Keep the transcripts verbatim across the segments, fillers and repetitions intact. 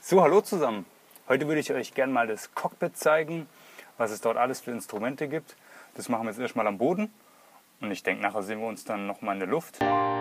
So, hallo zusammen. Heute würde ich euch gerne mal das Cockpit zeigen, was es dort alles für Instrumente gibt. Das machen wir jetzt erstmal am Boden und ich denke, nachher sehen wir uns dann nochmal in der Luft.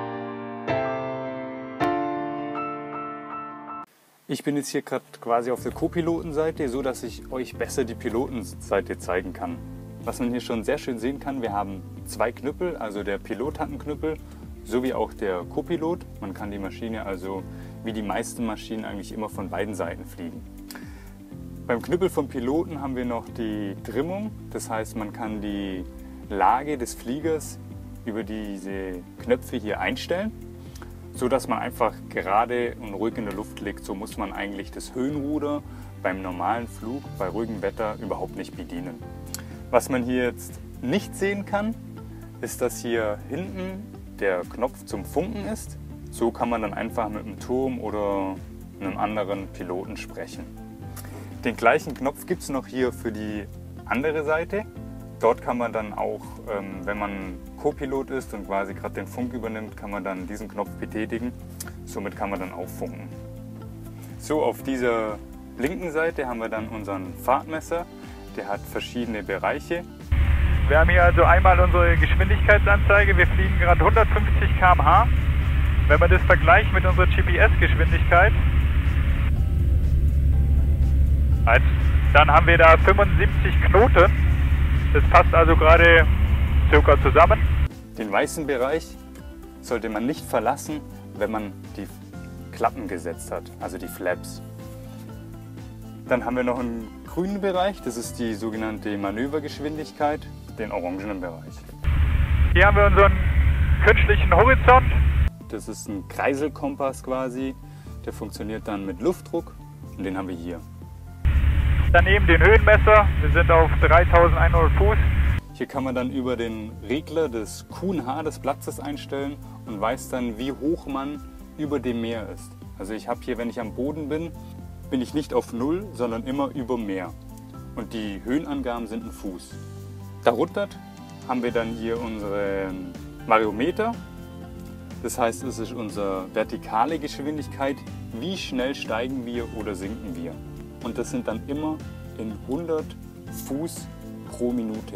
Ich bin jetzt hier gerade quasi auf der Co-Pilotenseite, so dass ich euch besser die Pilotenseite zeigen kann. Was man hier schon sehr schön sehen kann, wir haben zwei Knüppel, also der Pilot hat einen Knüppel, sowie auch der Co-Pilot. Man kann die Maschine also wie die meisten Maschinen eigentlich immer von beiden Seiten fliegen. Beim Knüppel vom Piloten haben wir noch die Trimmung, das heißt, man kann die Lage des Fliegers über diese Knöpfe hier einstellen, so dass man einfach gerade und ruhig in der Luft liegt. So muss man eigentlich das Höhenruder beim normalen Flug bei ruhigem Wetter überhaupt nicht bedienen. Was man hier jetzt nicht sehen kann, ist, dass hier hinten der Knopf zum Funken ist. So kann man dann einfach mit einem Turm oder einem anderen Piloten sprechen. Den gleichen Knopf gibt es noch hier für die andere Seite. Dort kann man dann auch, wenn man Co-Pilot ist und quasi gerade den Funk übernimmt, kann man dann diesen Knopf betätigen. Somit kann man dann auch funken. So, auf dieser linken Seite haben wir dann unseren Fahrtmesser. Der hat verschiedene Bereiche. Wir haben hier also einmal unsere Geschwindigkeitsanzeige. Wir fliegen gerade hundertfünfzig Kilometer pro Stunde. Wenn man das vergleicht mit unserer G P S-Geschwindigkeit, dann haben wir da fünfundsiebzig Knoten. Das passt also gerade circa zusammen. Den weißen Bereich sollte man nicht verlassen, wenn man die Klappen gesetzt hat, also die Flaps. Dann haben wir noch einen grünen Bereich, das ist die sogenannte Manövergeschwindigkeit, den orangenen Bereich. Hier haben wir unseren künstlichen Horizont. Das ist ein Kreiselkompass quasi, der funktioniert dann mit Luftdruck und den haben wir hier. Daneben den Höhenmesser, wir sind auf dreitausendeinhundert Fuß. Hier kann man dann über den Regler das Q und H des Platzes einstellen und weiß dann, wie hoch man über dem Meer ist. Also ich habe hier, wenn ich am Boden bin, bin ich nicht auf Null, sondern immer über Meer. Und die Höhenangaben sind ein Fuß. Darunter haben wir dann hier unseren Variometer. Das heißt, es ist unsere vertikale Geschwindigkeit, wie schnell steigen wir oder sinken wir. Und das sind dann immer in hundert Fuß pro Minute.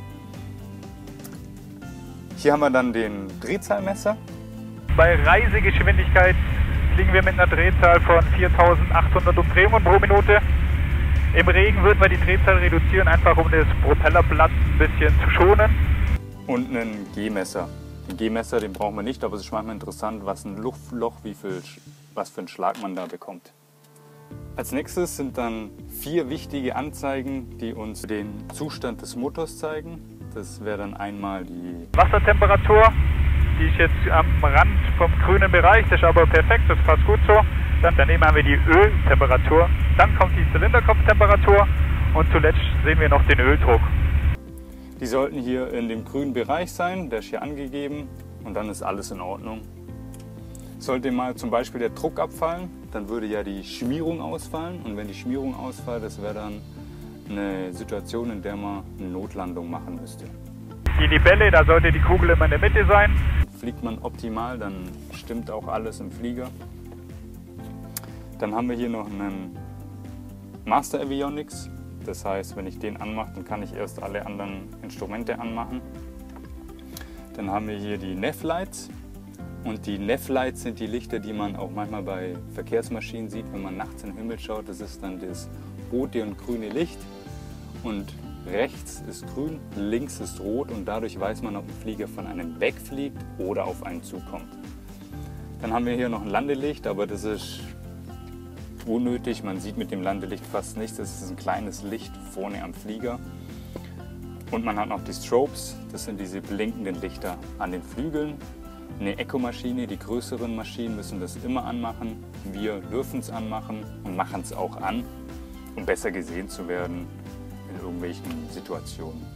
Hier haben wir dann den Drehzahlmesser. Bei Reisegeschwindigkeit fliegen wir mit einer Drehzahl von viertausendachthundert Umdrehungen pro Minute. Im Regen würden wir die Drehzahl reduzieren, einfach um das Propellerblatt ein bisschen zu schonen. Und einen G-Messer. Den G-Messer, den brauchen wir nicht, aber es ist manchmal interessant, was ein Luftloch, wie viel, was für einen Schlag man da bekommt. Als nächstes sind dann vier wichtige Anzeigen, die uns den Zustand des Motors zeigen. Das wäre dann einmal die Wassertemperatur, die ist jetzt am Rand vom grünen Bereich, das ist aber perfekt, das passt gut so. Dann daneben haben wir die Öltemperatur, dann kommt die Zylinderkopftemperatur und zuletzt sehen wir noch den Öldruck. Die sollten hier in dem grünen Bereich sein, der ist hier angegeben und dann ist alles in Ordnung. Sollte mal zum Beispiel der Druck abfallen, dann würde ja die Schmierung ausfallen und wenn die Schmierung ausfällt, das wäre dann eine Situation, in der man eine Notlandung machen müsste. Die Libelle, da sollte die Kugel immer in der Mitte sein. Fliegt man optimal, dann stimmt auch alles im Flieger. Dann haben wir hier noch einen Master Avionics. Das heißt, wenn ich den anmache, dann kann ich erst alle anderen Instrumente anmachen. Dann haben wir hier die N E F Lights. Und die N E F Lights sind die Lichter, die man auch manchmal bei Verkehrsmaschinen sieht, wenn man nachts in den Himmel schaut. Das ist dann das rote und grüne Licht. Und rechts ist grün, links ist rot und dadurch weiß man, ob ein Flieger von einem wegfliegt oder auf einen zukommt. Dann haben wir hier noch ein Landelicht, aber das ist unnötig. Man sieht mit dem Landelicht fast nichts. Das ist ein kleines Licht vorne am Flieger. Und man hat noch die Strobes, das sind diese blinkenden Lichter an den Flügeln. Eine Echo-Maschine, die größeren Maschinen müssen das immer anmachen. Wir dürfen es anmachen und machen es auch an, um besser gesehen zu werden in irgendwelchen Situationen.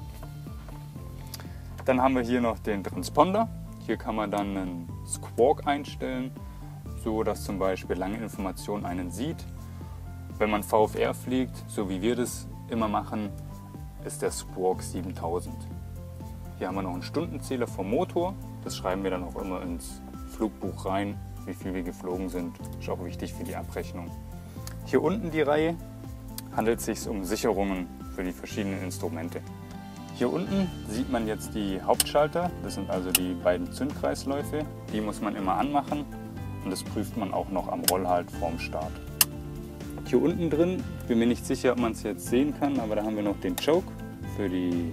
Dann haben wir hier noch den Transponder. Hier kann man dann einen Squawk einstellen, so dass zum Beispiel lange Information einen sieht. Wenn man V F R fliegt, so wie wir das immer machen, ist der Squawk siebentausend. Hier haben wir noch einen Stundenzähler vom Motor. Das schreiben wir dann auch immer ins Flugbuch rein, wie viel wir geflogen sind. Ist auch wichtig für die Abrechnung. Hier unten die Reihe handelt es sich um Sicherungen für die verschiedenen Instrumente. Hier unten sieht man jetzt die Hauptschalter, das sind also die beiden Zündkreisläufe. Die muss man immer anmachen und das prüft man auch noch am Rollhalt vorm Start. Hier unten drin, ich bin mir nicht sicher, ob man es jetzt sehen kann, aber da haben wir noch den Choke für die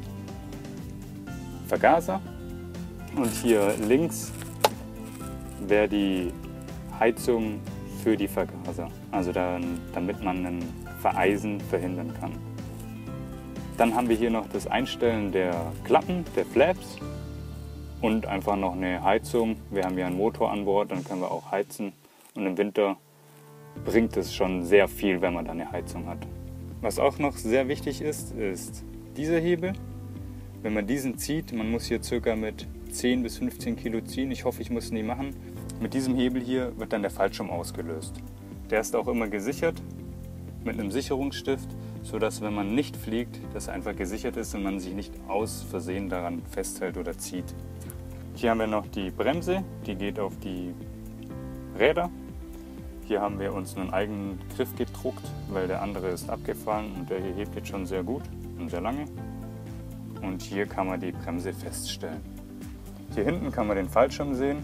Vergaser. Und hier links wäre die Heizung für die Vergaser, also dann, damit man ein Vereisen verhindern kann. Dann haben wir hier noch das Einstellen der Klappen, der Flaps und einfach noch eine Heizung. Wir haben hier einen Motor an Bord, dann können wir auch heizen und im Winter bringt es schon sehr viel, wenn man da eine Heizung hat. Was auch noch sehr wichtig ist, ist dieser Hebel. Wenn man diesen zieht, man muss hier ca. mit zehn bis fünfzehn Kilo ziehen, ich hoffe, ich muss es nie machen. Mit diesem Hebel hier wird dann der Fallschirm ausgelöst. Der ist auch immer gesichert mit einem Sicherungsstift, sodass, wenn man nicht fliegt, das einfach gesichert ist und man sich nicht aus Versehen daran festhält oder zieht. Hier haben wir noch die Bremse, die geht auf die Räder. Hier haben wir uns einen eigenen Griff gedruckt, weil der andere ist abgefallen und der hier hebt jetzt schon sehr gut und sehr lange. Und hier kann man die Bremse feststellen. Hier hinten kann man den Fallschirm sehen,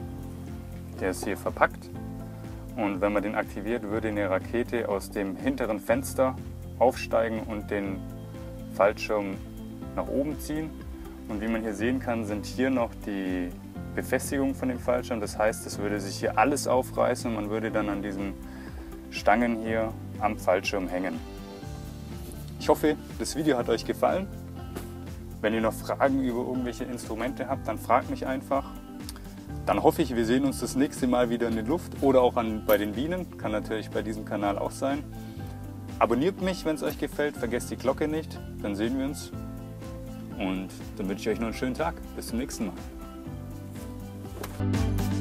der ist hier verpackt. Und wenn man den aktiviert, würde eine Rakete aus dem hinteren Fenster aufsteigen und den Fallschirm nach oben ziehen. Und wie man hier sehen kann, sind hier noch die Befestigungen von dem Fallschirm. Das heißt, es würde sich hier alles aufreißen und man würde dann an diesen Stangen hier am Fallschirm hängen. Ich hoffe, das Video hat euch gefallen. Wenn ihr noch Fragen über irgendwelche Instrumente habt, dann fragt mich einfach. Dann hoffe ich, wir sehen uns das nächste Mal wieder in der Luft oder auch an, bei den Bienen. Kann natürlich bei diesem Kanal auch sein. Abonniert mich, wenn es euch gefällt. Vergesst die Glocke nicht. Dann sehen wir uns. Und dann wünsche ich euch noch einen schönen Tag. Bis zum nächsten Mal.